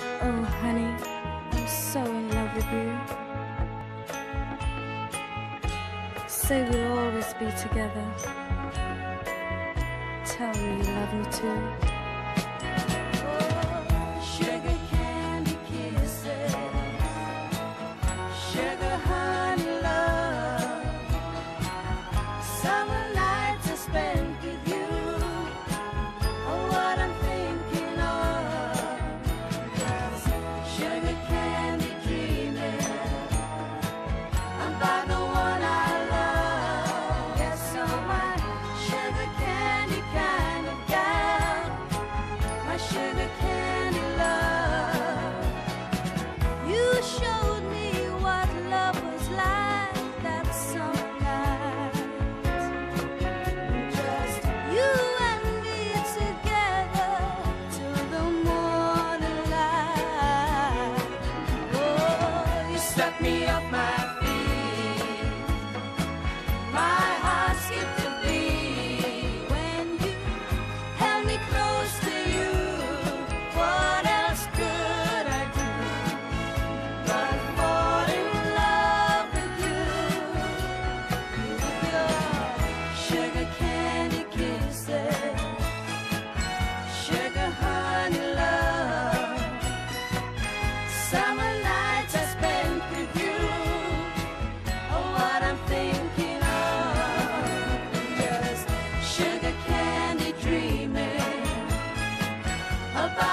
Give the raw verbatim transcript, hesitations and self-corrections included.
Oh, honey, I'm so in love with you. Say we'll always be together. Tell me you love me too. Sugar candy kisses, sugar honey love, summer nights I spent with you. Oh, what I'm thinking of, sugar candy dreaming about the one I love. Yes, oh my sugar candy kind of gal, my sugar candy love. You showed me what love was like that summer night. Just you and me together till the morning light. Oh, you swept me off my feet, my heart skipped a beat when you held me close to you. What else could I do but fall in love with you? With your sugar candy kisses, sugar honey love, summer nights I spent with you. Oh, what I'm thinking of, just sugar candy dreaming about